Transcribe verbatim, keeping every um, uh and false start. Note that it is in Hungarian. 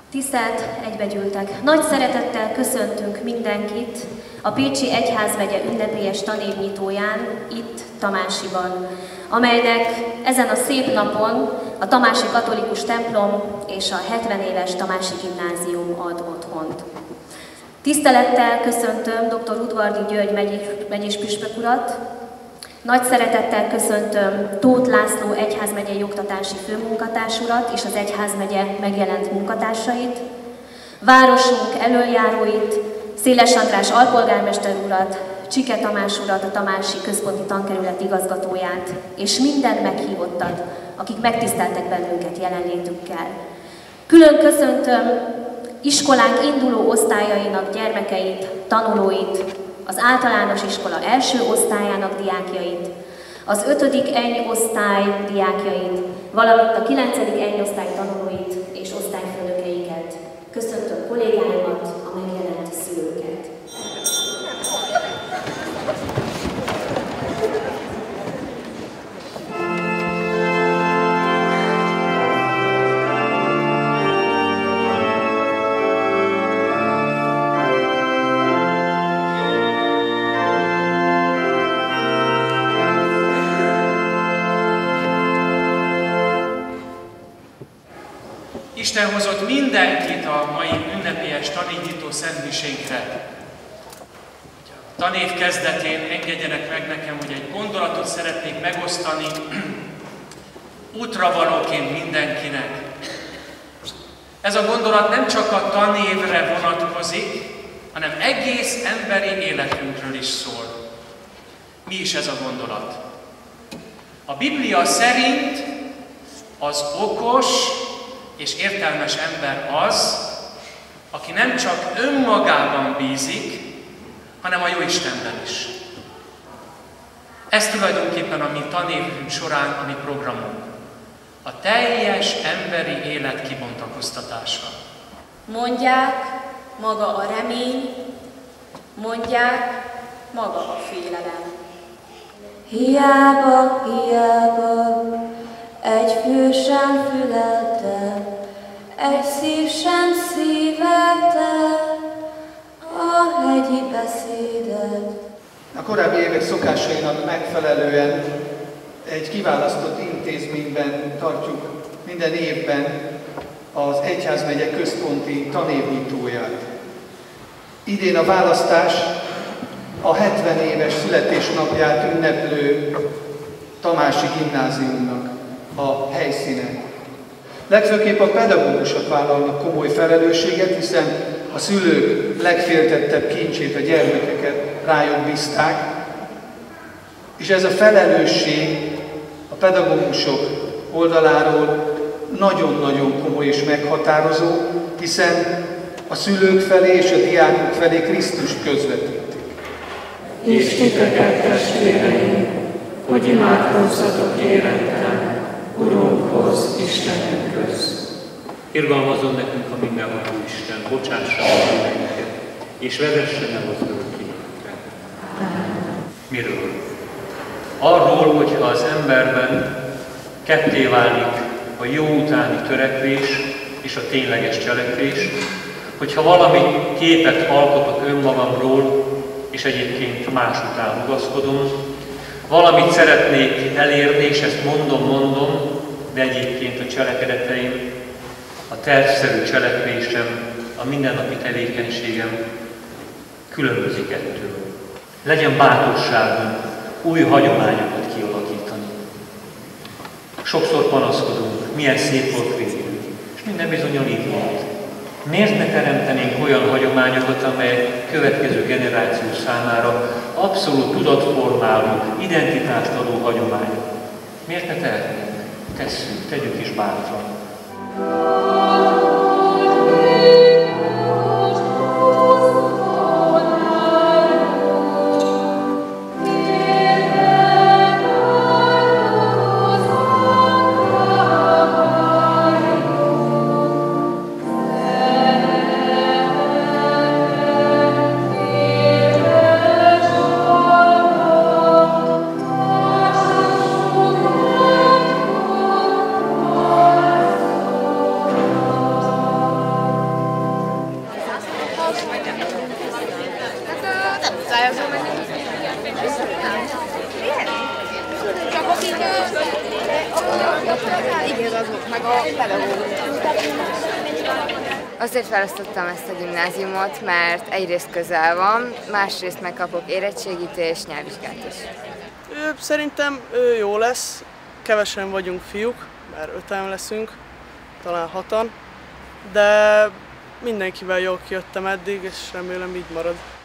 Tisztelt egybegyűltek! Nagy szeretettel köszöntünk mindenkit a Pécsi Egyházmegye ünnepélyes tanévnyitóján, itt Tamásiban, amelynek ezen a szép napon a tamási katolikus templom és a hetven éves Tamási Gimnázium ad otthont. Tisztelettel köszöntöm dr. Udvardi György megyés, megyés püspök urat, nagy szeretettel köszöntöm Tóth László egyházmegyei oktatási főmunkatárs urat és az egyházmegye megjelent munkatársait, városunk elöljáróit, Széles András alpolgármester urat, Csike Tamás urat, a Tamási Központi Tankerület igazgatóját, és minden meghívottat, akik megtiszteltek bennünket jelenlétükkel. Külön köszöntöm iskolánk induló osztályainak gyermekeit, tanulóit, az általános iskola első osztályának diákjait, az ötödik eny osztály diákjait, valamint a kilencedik eny osztály tanulóit és osztályfőnökeiket. Köszöntöm kollégáimat, a megjelent szülőket. Isten hozott mindenkit a mai ünnepélyes tanévnyitó szentmisénkre. A tanév kezdetén engedjenek meg nekem, hogy egy gondolatot szeretnék megosztani útravalóként mindenkinek. Ez a gondolat nem csak a tanévre vonatkozik, hanem egész emberi életünkről is szól. Mi is ez a gondolat? A Biblia szerint az okos és értelmes ember az, aki nem csak önmagában bízik, hanem a Jóistenben is. Ez tulajdonképpen a mi tanévünk során a mi programunk. A teljes emberi élet kibontakoztatása. Mondják, maga a remény, mondják, maga a félelem. Hiába, hiába, egy fül sem fülelte, egy szív sem szívelte a hegyi beszédet. A korábbi évek szokásainak megfelelően egy kiválasztott intézményben tartjuk minden évben az egyházmegye központi tanévnyitóját. Idén a választás a hetven éves születésnapját ünneplő Tamási Gimnáziumnak a helyszíne. Legfőképp a pedagógusok vállalnak komoly felelősséget, hiszen a szülők legféltettebb kincsét, a gyermekeket rájuk bízták, és ez a felelősség a pedagógusok oldaláról nagyon-nagyon komoly és meghatározó, hiszen a szülők felé és a diákok felé Krisztust közvetítik. És titeket, testvéreim, hogy imádkozzatok érettem Urunkhoz, Istenünkhöz. Irgalmazzon nekünk a mindenható Isten, bocsássa a bűneinket, és vezessen el az örök életre. Miről? Arról, hogyha az emberben ketté válik a jó utáni törekvés és a tényleges cselekvés, hogyha valami képet alkotok önmagamról, és egyébként más után rugaszkodom, valamit szeretnék elérni, és ezt mondom, mondom, de egyébként a cselekedeteim, a tervszerű cselekvésem, a mindennapi tevékenységem különbözik ettől. Legyen bátorságunk új hagyományokat kialakítani. Sokszor panaszkodunk, milyen szép volt végül, és minden bizonnyal így volt. Miért ne teremtenénk olyan hagyományokat, amelyek következő generáció számára abszolút tudatformáló, identitást adó hagyományok? Miért ne tehetnénk? Tesszük, tegyük is bátran. Oh, Azért választottam ezt a gimnáziumot, mert egyrészt közel van, másrészt megkapok érettségit és nyelvvizsgát is. Szerintem jó lesz, kevesen vagyunk fiúk, mert öten leszünk, talán hatan, de mindenkivel jól kijöttem eddig, és remélem így marad.